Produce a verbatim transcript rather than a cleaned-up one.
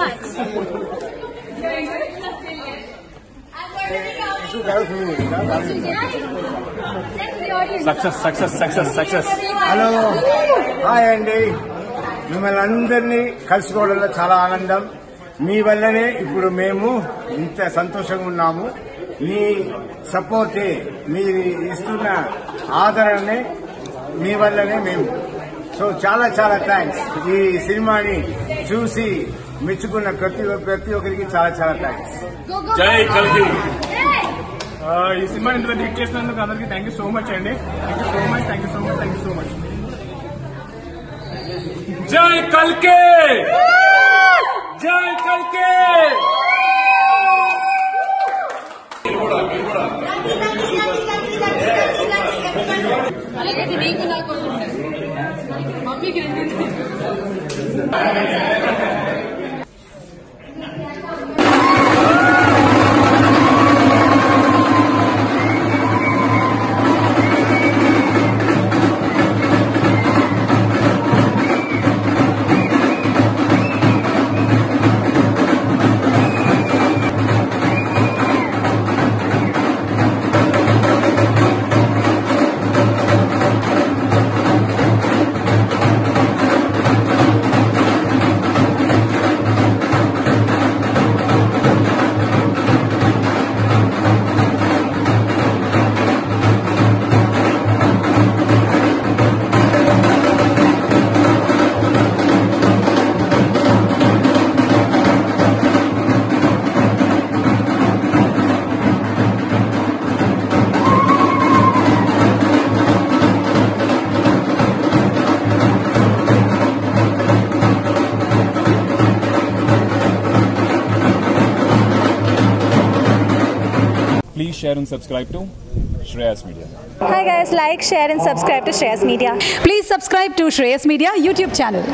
much. Success, success, success, success. Hello. Hi Andy. మిమ్మల్ని అందరినీ కలుసుకోవడంలో చాలా ఆనందం. మీ వల్లనే ఇప్పుడు మేము ఇంత సంతోషంగా ఉన్నాము. మీ సపోర్టే, మీరు ఇస్తున్న ఆదరణనే మీ వల్లనే మేము. సో చాలా చాలా థ్యాంక్స్. ఈ సినిమాని చూసి మెచ్చుకున్న ప్రతి ప్రతి ఒక్కరికి చాలా చాలా థ్యాంక్స్. జై కల్కి. ఈ సినిమాని ఇందులో లీడ్ చేసినందుకు అందరికీ థ్యాంక్ యూ సో మచ్ అండి. Thank you so much thank you so much thank you so much. జై కల్కి, జై కల్కి. అలాగే నీకు నాకు మమ్మీకి రెండు. Please share and subscribe to Shreyas Media. Hi guys, like, share and subscribe to Shreyas Media. Please subscribe to Shreyas Media YouTube channel.